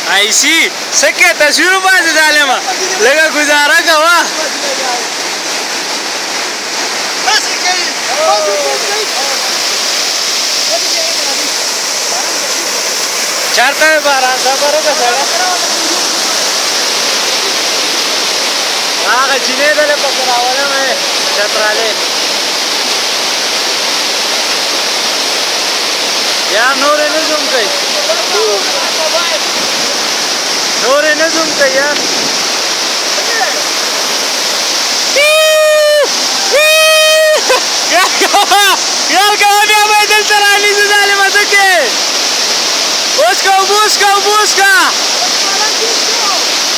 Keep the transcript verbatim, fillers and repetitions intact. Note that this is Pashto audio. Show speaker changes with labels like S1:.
S1: ایسی سکه تصویر باندې ظالمه لږه گزاره کوه چارته باران خبره ده سره هغه جینې دلې پکې راولم چترالې یا نور نه زوم کوي نور نه زوم کوي یار یار کوه یار کوه بیا به دلته رانیزه ظالمه څه کې اوس کا اوس کا اوس کا